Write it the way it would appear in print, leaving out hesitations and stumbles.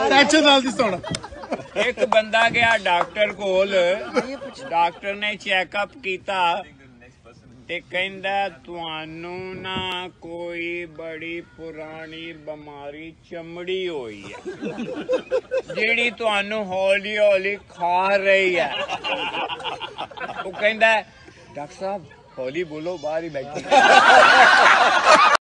Tension ਨਾਲ ਦੀ ਸੁਣ। एक बंदा गया डॉक्टर कोल, डॉक्टर ने चेकअप किया ते कहंदा तुहानू ना कोई बड़ी पुरानी बीमारी चमड़ी होई है जेड़ी तुहानू हौली हौली खा रही है। वो कहंदा डॉक्टर साहब हौली बोलो, बाहर ही बैठी